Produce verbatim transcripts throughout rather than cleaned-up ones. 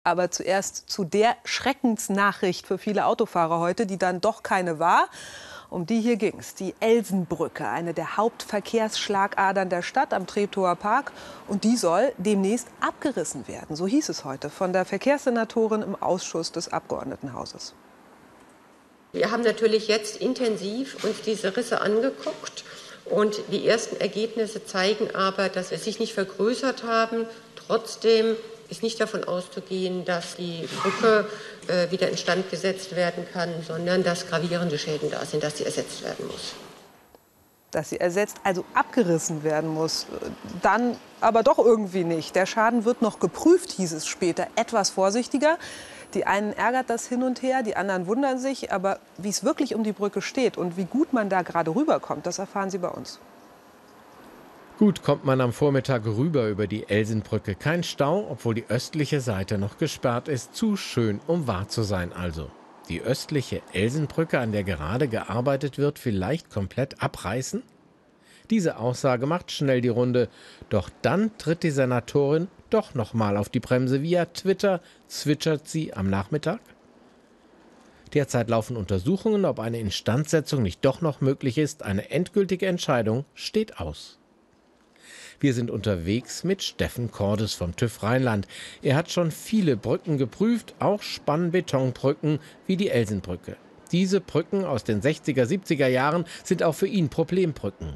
Aber zuerst zu der Schreckensnachricht für viele Autofahrer heute, die dann doch keine war. Um die hier ging es. Die Elsenbrücke, eine der Hauptverkehrsschlagadern der Stadt am Treptower Park. Und die soll demnächst abgerissen werden. So hieß es heute von der Verkehrssenatorin im Ausschuss des Abgeordnetenhauses. Wir haben natürlich jetzt intensiv uns diese Risse angeguckt. Und die ersten Ergebnisse zeigen aber, dass sie sich nicht vergrößert haben. Trotzdem ist nicht davon auszugehen, dass die Brücke äh, wieder instand gesetzt werden kann, sondern dass gravierende Schäden da sind, dass sie ersetzt werden muss. Dass sie ersetzt, also abgerissen werden muss. Dann aber doch irgendwie nicht. Der Schaden wird noch geprüft, hieß es später. Etwas vorsichtiger. Die einen ärgert das hin und her, die anderen wundern sich. Aber wie es wirklich um die Brücke steht und wie gut man da gerade rüberkommt, das erfahren Sie bei uns. Gut kommt man am Vormittag rüber über die Elsenbrücke. Kein Stau, obwohl die östliche Seite noch gesperrt ist. Zu schön, um wahr zu sein also. Die östliche Elsenbrücke, an der gerade gearbeitet wird, vielleicht komplett abreißen? Diese Aussage macht schnell die Runde. Doch dann tritt die Senatorin doch noch mal auf die Bremse. Via Twitter zwitschert sie am Nachmittag. Derzeit laufen Untersuchungen, ob eine Instandsetzung nicht doch noch möglich ist. Eine endgültige Entscheidung steht aus. Wir sind unterwegs mit Steffen Cordes vom TÜV Rheinland. Er hat schon viele Brücken geprüft, auch Spannbetonbrücken wie die Elsenbrücke. Diese Brücken aus den sechziger, siebziger Jahren sind auch für ihn Problembrücken.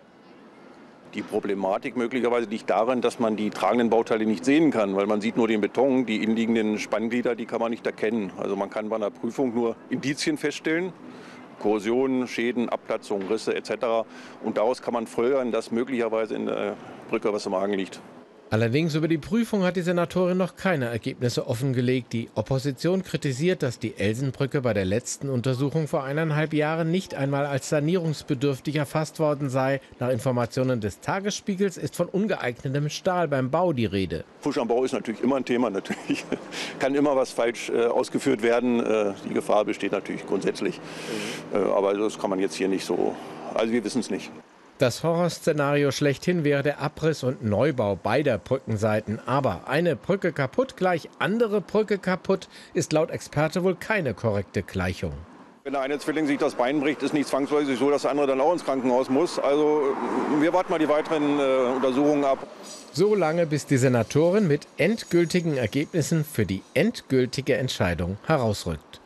Die Problematik möglicherweise liegt darin, dass man die tragenden Bauteile nicht sehen kann, weil man sieht nur den Beton, die innenliegenden Spannglieder, die kann man nicht erkennen. Also man kann bei einer Prüfung nur Indizien feststellen. Korrosionen, Schäden, Abplatzungen, Risse et cetera. Und daraus kann man folgern, dass möglicherweise in der Brücke was im Argen liegt. Allerdings über die Prüfung hat die Senatorin noch keine Ergebnisse offengelegt. Die Opposition kritisiert, dass die Elsenbrücke bei der letzten Untersuchung vor eineinhalb Jahren nicht einmal als sanierungsbedürftig erfasst worden sei. Nach Informationen des Tagesspiegels ist von ungeeignetem Stahl beim Bau die Rede. Fusch am Bau ist natürlich immer ein Thema. Natürlich kann immer was falsch äh, ausgeführt werden. Äh, die Gefahr besteht natürlich grundsätzlich. Mhm. Äh, aber das kann man jetzt hier nicht so. Also wir wissen es nicht. Das Horrorszenario schlechthin wäre der Abriss und Neubau beider Brückenseiten. Aber eine Brücke kaputt gleich andere Brücke kaputt ist laut Experte wohl keine korrekte Gleichung. Wenn der eine Zwilling sich das Bein bricht, ist nicht zwangsläufig so, dass der andere dann auch ins Krankenhaus muss. Also wir warten mal die weiteren äh, Untersuchungen ab. So lange, bis die Senatorin mit endgültigen Ergebnissen für die endgültige Entscheidung herausrückt.